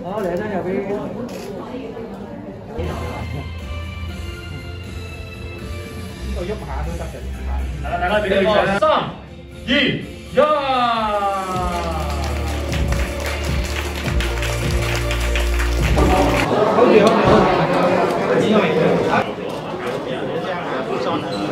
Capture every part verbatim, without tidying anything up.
好，嚟一張右邊。呢度喐下都得嘅。係啦，大家俾啲掌聲。三、二、一。好嘅，好嘅，好嘅。因為啊，這樣啊，不算了。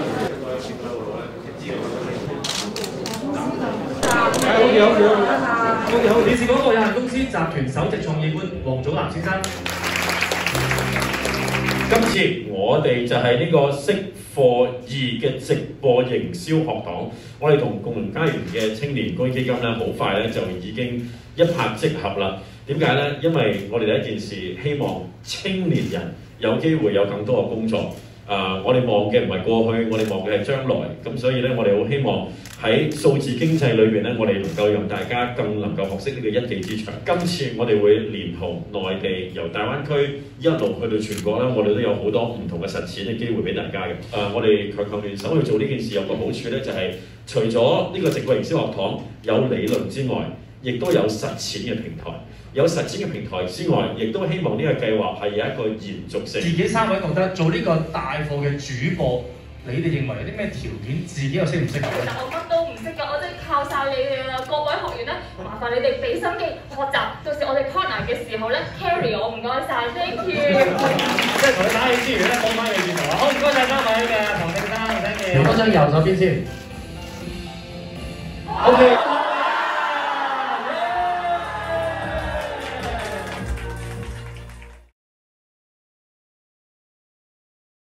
係，好嘅，好嘅，好嘅。好嘅，好。電視廣播有限公司集團首席創意官黃祖藍先生。 今次我哋就係呢個識貨二嘅直播營銷學堂，我哋同共融家園嘅青年公益基金咧，好快咧就已經一拍即合啦。點解咧？因為我哋第一件事希望青年人有機會有更多嘅工作。啊、呃，我哋望嘅唔係過去，我哋望嘅係將來。咁所以咧，我哋好希望喺數字經濟裏邊咧，我哋能夠讓大家更能夠學識呢個一技之長。今次我哋會連同內地由大灣區一路去到全國咧，我哋都有好多唔同嘅實踐嘅機會俾大家嘅。誒、呃，我哋強強聯手去做呢件事有個好處咧，就係、是、除咗呢個直播營銷學堂有理論之外，亦都有實踐嘅平台。有實踐嘅平台之外，亦都希望呢個計劃係有一個延續性。 自己三位覺得做呢個帶貨嘅主播，你哋認為有啲咩條件？自己又識唔識？其實我乜都唔識㗎，我真係靠晒你哋啦！各位學員咧，麻煩你哋俾心機學習，到時我哋 partner 嘅時候咧 carry 我，唔該晒 thank you。 即係同你打氣之餘咧，講翻你轉頭啊！好，唔該晒三位嘅唐正生，thank you。攞張右手邊先。OK。